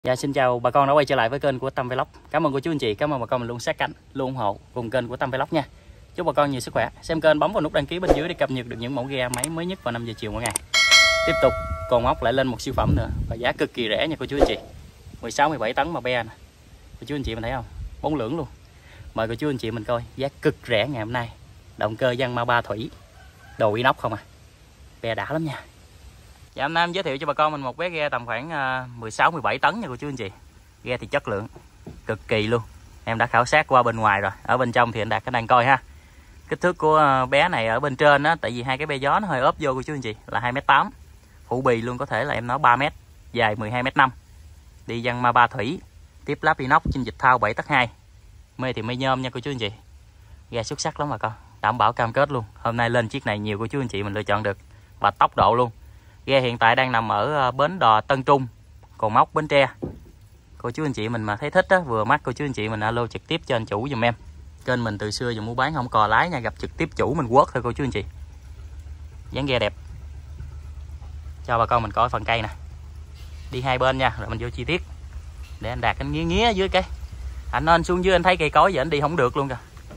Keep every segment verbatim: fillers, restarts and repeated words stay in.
Dạ, xin chào bà con đã quay trở lại với kênh của Tâm Vlog. Cảm ơn cô chú anh chị, cảm ơn bà con mình luôn sát cánh, luôn ủng hộ cùng kênh của Tâm Vlog nha. Chúc bà con nhiều sức khỏe. Xem kênh bấm vào nút đăng ký bên dưới để cập nhật được những mẫu ghe máy mới nhất vào năm giờ chiều mỗi ngày. Tiếp tục cồn ốc lại lên một siêu phẩm nữa và giá cực kỳ rẻ nha cô chú anh chị. mười sáu mười bảy tấn mà be nè. Cô chú anh chị mình thấy không? Bốn lưỡng luôn. Mời cô chú anh chị mình coi giá cực rẻ ngày hôm nay. Động cơ Yanmar ba thủy. Đồ inox không à. Be đã lắm nha. Dạ, hôm nay em giới thiệu cho bà con mình một bé ghe tầm khoảng mười sáu mười bảy tấn nha cô chú anh chị. Ghe thì chất lượng cực kỳ luôn. Em đã khảo sát qua bên ngoài rồi. Ở bên trong thì anh Đạt đang coi ha. Kích thước của bé này ở bên trên á, tại vì hai cái be gió nó hơi ốp vô cô chú anh chị, là hai mét tám. Phụ bì luôn có thể là em nói ba mét, dài mười hai mét năm. Đi Yanmar ba thủy, tiếp lắp inox trên dịch thao bảy tấc hai. Mê thì mê nhôm nha cô chú anh chị. Ghe xuất sắc lắm bà con. Đảm bảo cam kết luôn. Hôm nay lên chiếc này nhiều cô chú anh chị mình lựa chọn được. Và tốc độ luôn. Ghe hiện tại đang nằm ở bến đò Tân Trung, Cồn Mốc, Bến Tre. Cô chú anh chị mình mà thấy thích á, vừa mắt cô chú anh chị mình alo trực tiếp cho anh chủ giùm em. Kênh mình từ xưa giờ mua bán không cò lái nha, gặp trực tiếp chủ mình quất thôi cô chú anh chị. Dáng ghe đẹp. Cho bà con mình coi phần cây nè. Đi hai bên nha, rồi mình vô chi tiết. Để anh Đạt anh nghía nghía dưới cây. Anh nên xuống dưới anh thấy cây cối giờ anh đi không được luôn kìa.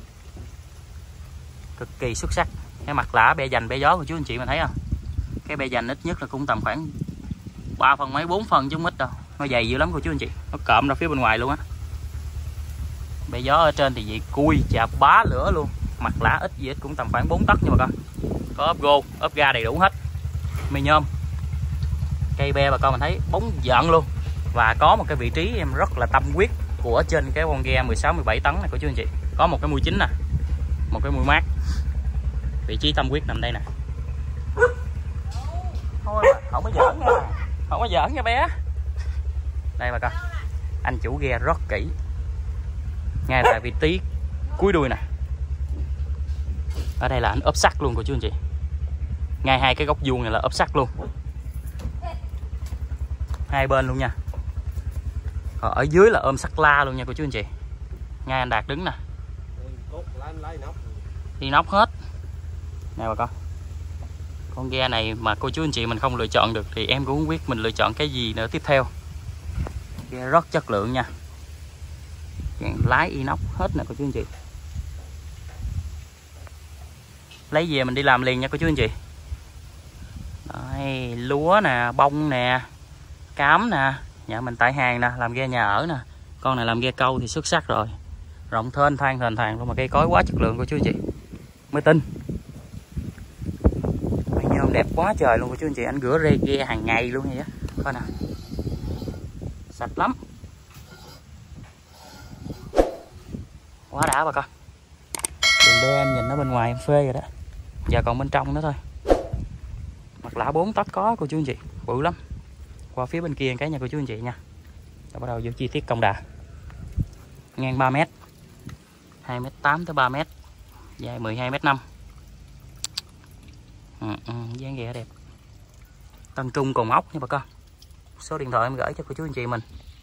Cực kỳ xuất sắc. Cái mặt lã be dành be gió của chú anh chị mình thấy không? Cái be dành ít nhất là cũng tầm khoảng ba phần mấy bốn phần chứ không ít đâu. Nó dày dữ lắm cô chú anh chị. Nó cộm ra phía bên ngoài luôn á. Be gió ở trên thì vậy cui chà bá lửa luôn. Mặt lã ít gì ít cũng tầm khoảng bốn tấc nha bà con. Có ốp gô, ốp ga đầy đủ hết. Mì nhôm. Cây be bà con mình thấy bóng giận luôn. Và có một cái vị trí em rất là tâm huyết của trên cái con ghe mười sáu mười bảy tấn này cô chú anh chị. Có một cái mui chính nè. Một cái mui mát. Vị trí tâm huyết nằm đây nè. Thôi mà, không có giỡn nha. Không có giỡn nha bé. Đây bà con. Anh chủ ghe rất kỹ. Ngay tại vị trí cuối đuôi nè. Ở đây là anh ốp sắt luôn cô chú anh chị. Ngay hai cái góc vuông này là ốp sắt luôn. Hai bên luôn nha. Còn ở dưới là ôm sắt la luôn nha cô chú anh chị. Ngay anh Đạt đứng nè. Inox hết. Nè bà con. Con ghe này mà cô chú anh chị mình không lựa chọn được thì em cũng không biết mình lựa chọn cái gì nữa tiếp theo. Ghe rất chất lượng nha. Lái inox hết nè cô chú anh chị. Lấy về mình đi làm liền nha cô chú anh chị. Đây, lúa nè, bông nè, cám nè. Nhà mình tại hàng nè, làm ghe nhà ở nè. Con này làm ghe câu thì xuất sắc rồi. Rộng thênh thang thền thàng luôn mà cây cối quá chất lượng cô chú anh chị. Mới tin. Nhôm đẹp quá trời luôn cô chú anh chị. Anh rửa rê ghe hàng ngày luôn vậy á. Coi nè. Sạch lắm. Quá đã bà con. Đường bê em nhìn nó bên ngoài em phê rồi đó. Giờ còn bên trong nữa thôi. Mặt lã bốn tấc có cô chú anh chị. Bự lắm. Qua phía bên kia cái nha cô chú anh chị nha. Rồi bắt đầu vô chi tiết công đà. Ngang ba mét. hai mét tám tới ba mét. Dài mười hai mét năm. Ừ, ừ, dáng ghe đẹp. Tân Trung Cồn Ốc nha bà con. Số điện thoại em gửi cho cô chú anh chị mình.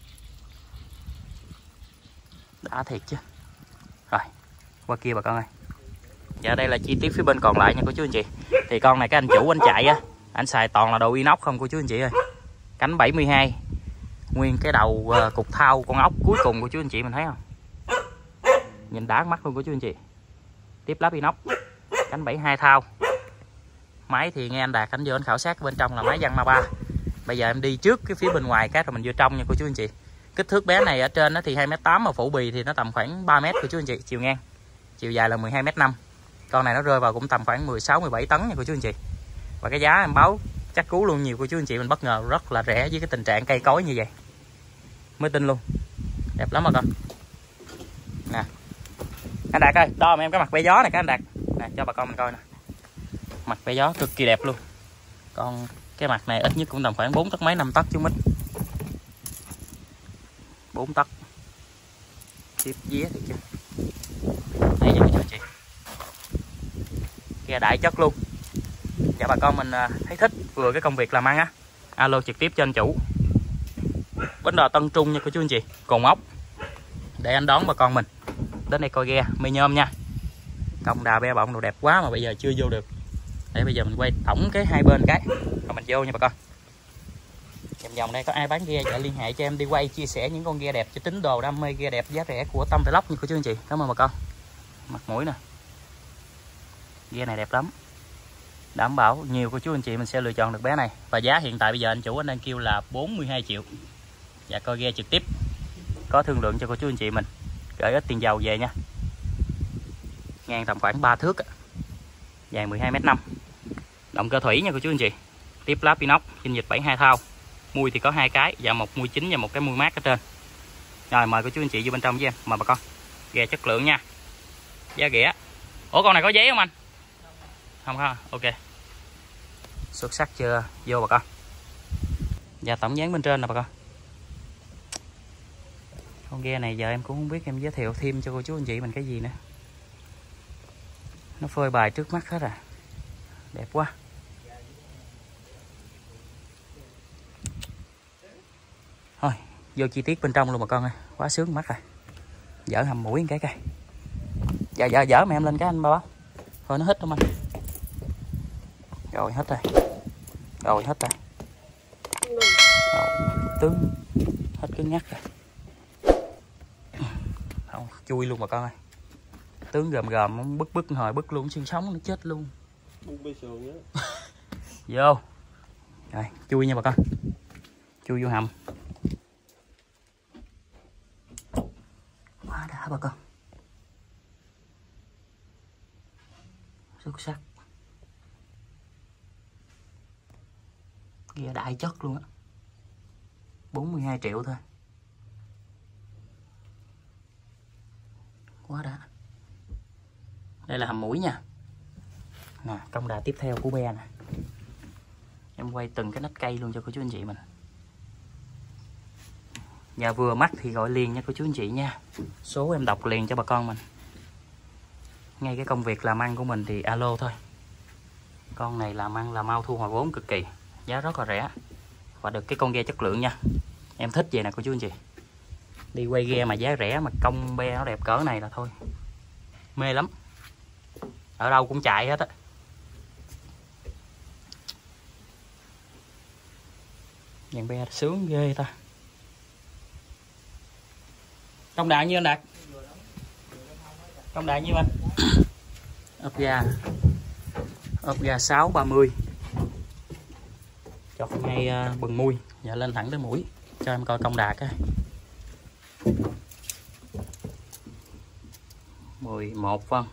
Đã thiệt chứ. Rồi qua kia bà con ơi. Dạ đây là chi tiết phía bên còn lại nha cô chú anh chị. Thì con này cái anh chủ anh chạy á, anh xài toàn là đồ inox không cô chú anh chị ơi. Cánh bảy mươi hai. Nguyên cái đầu uh, cục thao con ốc cuối cùng của chú anh chị mình thấy không? Nhìn đã mắt luôn của chú anh chị. Tiếp lắp inox. Cánh bảy mươi hai thao. Máy thì nghe anh Đạt anh vô anh khảo sát bên trong là máy Yanmar ba. Bây giờ em đi trước cái phía bên ngoài cái rồi mình vô trong nha cô chú anh chị. Kích thước bé này ở trên nó thì hai mét tám mà phụ bì thì nó tầm khoảng ba mét cô chú anh chị, chiều ngang. Chiều dài là mười hai mét năm. Con này nó rơi vào cũng tầm khoảng mười sáu mười bảy tấn nha cô chú anh chị. Và cái giá em báo chắc cú luôn, nhiều cô chú anh chị mình bất ngờ rất là rẻ với cái tình trạng cây cối như vậy. Mới tin luôn. Đẹp lắm bà con. Nè. Anh Đạt ơi, đo em cái mặt be gió này cái anh Đạt. Nè cho bà con mình coi nè. Mặt be gió cực kỳ đẹp luôn. Còn cái mặt này ít nhất cũng tầm khoảng bốn tấc mấy năm tấc chứ mít. bốn tấc. Tiếp vía thì chứ. Đây cho chị. Ghe đại chất luôn. Dạ bà con mình thấy thích vừa cái công việc làm ăn á, alo trực tiếp cho anh chủ. Bến đò Tân Trung nha cô chú anh chị, Cồn Ốc. Để anh đón bà con mình đến đây coi ghe, mê nhôm nha. Công đà be bọng đồ đẹp quá mà bây giờ chưa vô được. Để bây giờ mình quay tổng cái hai bên cái rồi mình vô nha bà con. Vòng vòng đây có ai bán ghe, dạ liên hệ cho em đi quay chia sẻ những con ghe đẹp cho tín đồ đam mê ghe đẹp giá rẻ của Tâm Vlog như cô chú anh chị. Cảm ơn bà con. Mặt mũi nè, ghe này đẹp lắm, đảm bảo nhiều cô chú anh chị mình sẽ lựa chọn được bé này. Và giá hiện tại bây giờ anh chủ anh đang kêu là bốn mươi hai triệu. Dạ coi ghe trực tiếp có thương lượng cho cô chú anh chị mình, gửi ít tiền dầu về nha. Ngang tầm khoảng ba thước, dài mười hai mét năm, động cơ thủy nha cô chú anh chị. Tiếp láp inox, kinh dịch bảy mươi hai thao, mui thì có hai cái và một mui chính và một cái mui mát ở trên. Rồi mời cô chú anh chị vô bên trong với em, mời bà con. Ghe chất lượng nha, giá rẻ. Ủa con này có giấy không anh? Không ha, ok. Xuất sắc chưa, vô bà con. Và tổng dáng bên trên nè bà con. Con ghe này giờ em cũng không biết em giới thiệu thêm cho cô chú anh chị mình cái gì nữa. Nó phơi bài trước mắt hết à, đẹp quá. Thôi vô chi tiết bên trong luôn bà con ơi, quá sướng mắt rồi. Dở hầm mũi cái cây. Giờ giờ dở mẹ em lên cái anh bao. Thôi nó hết không anh? Rồi hết rồi. Rồi hết rồi. Rồi, tướng hết cứng nhắc rồi. Không, chui luôn bà con ơi. Tướng gầm gầm bứt bứt hồi bứt luôn, xương sống nó chết luôn. Vô. Rồi, chui nha bà con. Chui vô hầm. Quá đã bà con. Xuất sắc. Ghe đại chất luôn á. bốn mươi hai triệu thôi. Quá đã. Đây là hầm mũi nha. Nè, công đà tiếp theo của be nè. Em quay từng cái nách cây luôn cho cô chú anh chị mình. Nhà vừa mắt thì gọi liền nha cô chú anh chị nha. Số em đọc liền cho bà con mình. Ngay cái công việc làm ăn của mình thì alo thôi. Con này làm ăn là mau thu hồi vốn cực kỳ, giá rất là rẻ và được cái con ghe chất lượng nha. Em thích vậy nè cô chú anh chị. Đi quay ghe mà giá rẻ mà công be nó đẹp cỡ này là thôi mê lắm. Ở đâu cũng chạy hết á. Dàn be sướng ghê ta. Công đại nhiêu anh Đạt? Công đại nhiêu anh? Ốp ga. Ốp ga sáu ba mươi. Chọc ngay uh, bừng mui. Dạ lên thẳng tới mũi. Cho em coi công đạt á. mười một phân.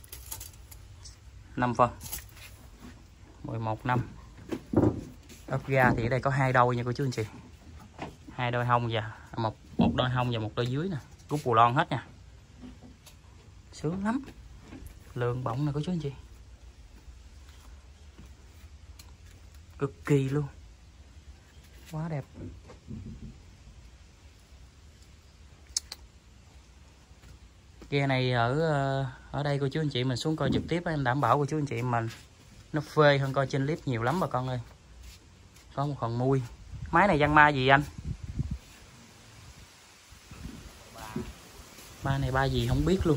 năm phân. mười một năm. Ốp ga thì ở đây có hai đôi nha cô chú anh chị. Hai đôi hông và một một đôi hông và một đôi dưới nè. Rút bù lon hết nha. Sướng lắm. Lương bổng nè cô chú anh chị. Cực kỳ luôn. Quá đẹp. Ghe này ở ở đây cô chú anh chị mình xuống coi trực tiếp em đảm bảo cô chú anh chị mình nó phê hơn coi trên clip nhiều lắm bà con ơi. Có một phần mui. Máy này Giăng Ma gì anh? Ba này ba gì không biết luôn.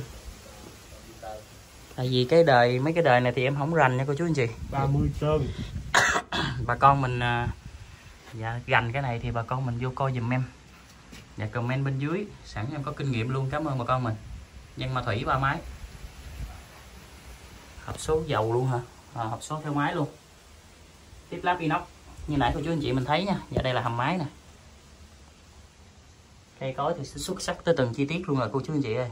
Tại vì cái đời mấy cái đời này thì em không rành nha cô chú anh chị. ba mươi trơn. Bà con mình dạ, gành cái này thì bà con mình vô coi giùm em. Dạ comment bên dưới, sẵn em có kinh nghiệm luôn. Cảm ơn bà con mình. Giăng Ma thủy ba máy. Hộp số dầu luôn hả? À, hộp số theo máy luôn. Tiếp láp inox như nãy cô chú anh chị mình thấy nha. Dạ đây là hầm máy nè. Cây cối thì sẽ xuất sắc tới từng chi tiết luôn rồi cô chú anh chị ơi.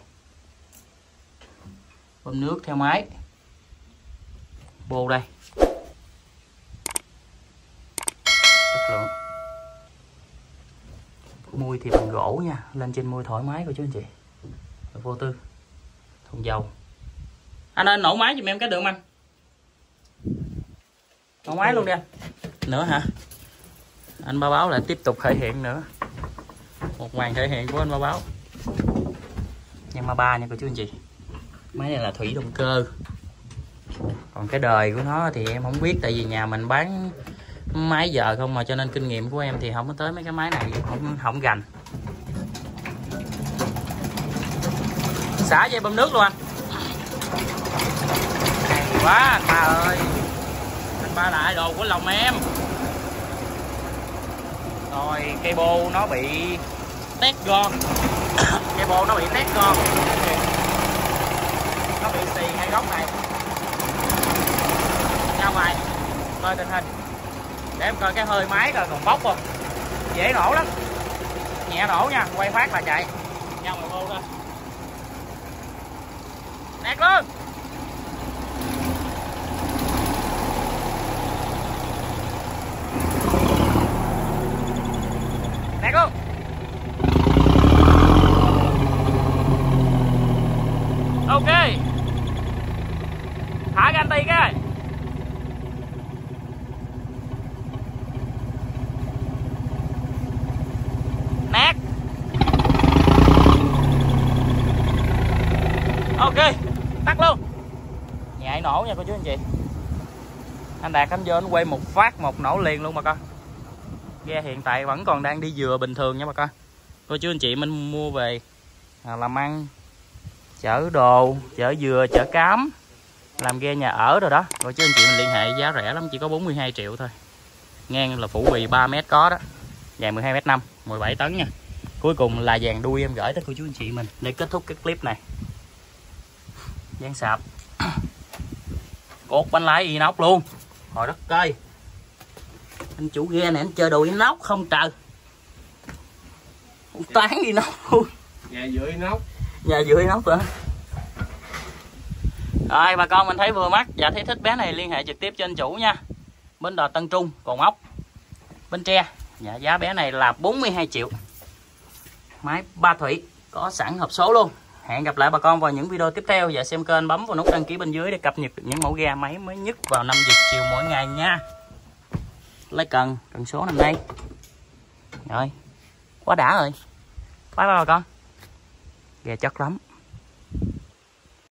Bơm nước theo máy. Bô đây. Chất lượng. Mui thì bằng gỗ nha. Lên trên mui thoải mái cô chú anh chị. Vô tư. Thùng dầu. Anh ơi nổ máy giùm em cái được không anh? Nổ máy luôn đi anh. Nữa hả? Anh Ba Báo lại tiếp tục thể hiện nữa. Một màn thể hiện của anh Ba Báo. Nhưng mà ba nha cô chú anh chị. Máy này là thủy động cơ. Còn cái đời của nó thì em không biết. Tại vì nhà mình bán máy giờ không mà, cho nên kinh nghiệm của em thì không có tới mấy cái máy này. Không, không gành. Xả dây bơm nước luôn anh. Hay quá anh Ba ơi. Anh Ba là idol của lòng em. Rồi cây bô nó bị tét gòn. Cây bô nó bị tét gòn, nó bị xì ngay góc này. Ra ngoài coi tình hình để em coi cái hơi máy coi còn bốc không. Dễ nổ lắm, nhẹ nổ nha, quay phát là chạy. Ra ngoài bô ra, nẹt luôn. Nẹt luôn. Ok, thả cái anh tì cái. Nẹt. Ok, tắt luôn. Nhạy nổ nha cô chú anh chị. Anh Đạt anh vô anh quay một phát một nổ liền luôn bà con. Ghe hiện tại vẫn còn đang đi dừa bình thường nha bà con. Cô chú anh chị mình mua về làm ăn, chở đồ, chở dừa, chở cám, làm ghe nhà ở rồi đó. Cô chú anh chị mình liên hệ giá rẻ lắm, chỉ có bốn mươi hai triệu thôi. Ngang là phủ bì ba mét có đó, dài mười hai mét năm, mười bảy tấn nha. Cuối cùng là dàn đuôi em gửi tới cô chú anh chị mình để kết thúc cái clip này. Dán sạp, cột bánh lái inox luôn. Hồi đất cây, anh chủ ghe này anh chơi đồ inox không trời, tán inox luôn. Nhà giữa inox, nhà giữa inox rồi. Rồi bà con mình thấy vừa mắt và thấy thích bé này liên hệ trực tiếp cho anh chủ nha. Bến đò Tân Trung, Cồn Ốc, Bến Tre. Dạ, giá bé này là bốn mươi hai triệu. Máy ba thủy, có sẵn hộp số luôn. Hẹn gặp lại bà con vào những video tiếp theo. Và xem kênh bấm vào nút đăng ký bên dưới để cập nhật những mẫu ghe máy mới nhất vào năm giờ chiều mỗi ngày nha. Lấy cần, cần số nằm đây. Rồi, quá đã rồi. Bye bye bà con. Ghe chất lắm.